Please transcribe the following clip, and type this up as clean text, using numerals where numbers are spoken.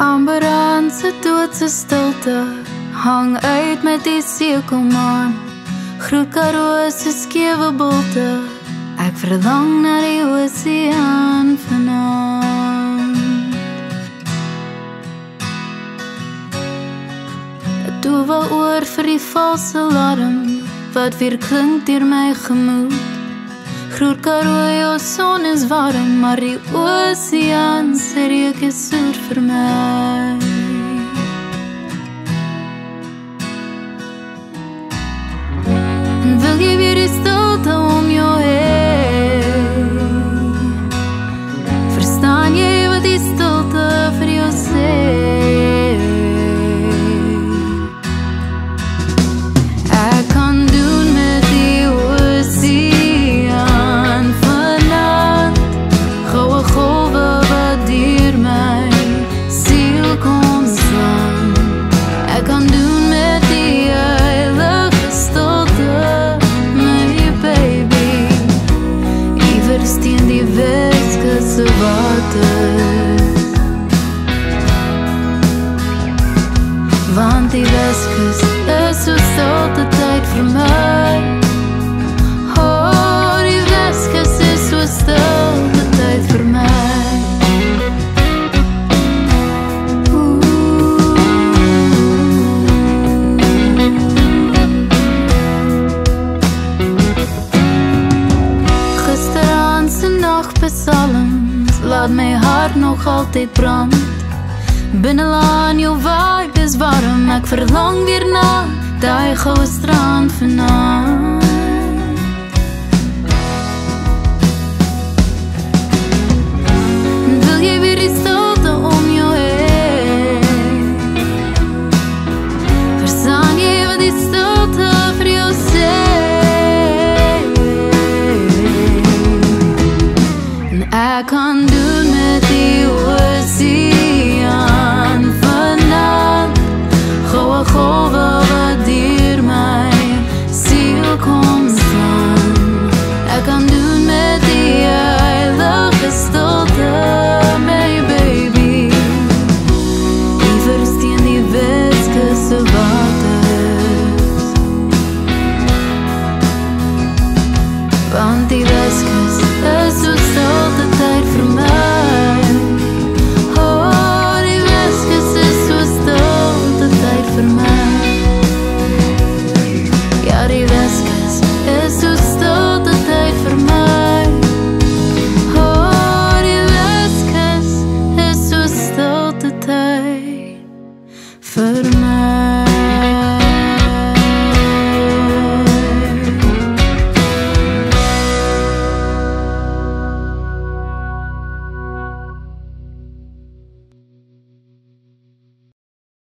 Amber se doodse stilte hang uit met die sekelmaan. Groet Karoo se skewe bolte, ek verlang na die oseaan vanaand. 'n doewe oor vir die valse alarm wat weer klink deur my gemoed. Groet Karoo, jou son is warm, maar die oseaan se reuk is soet vir my. En wil jy weer die stilte om jou heen? Verstaan jy wat die stilte vir jou sê? Ek kan doen met die oseaan vanaand, goue golwe wat deur my siel kom slaan. Ek kan doen met die heilige stilte, my baby, iewers teen die Weskus se water. Want die Weskus is so stilte tyd vir my. Oh, die Weskus is so stilte tyd vir my. Gisteraand se nagpsalms laat my hart nog altyd brand. Binnelaan jou vibe is warm, ek verlang weer na die goue strand vanaand. Wil jy weer die stilte om jou heen? Verstaan jy wat die stilte vir jou sê? En ek kan doen met die oseaan vanaand, goue golwe wat deur my siel kom slaan. Ek kan doen met die heilige stilte, my baby, iewers teen die Weskus se waters. Want die Weskus is so stilte tyd vir my. Oh, die Weskus is so stilte tyd vir my. Ja, die Weskus is so stilte tyd vir my. Oh, die Weskus is so stilte tyd vir my.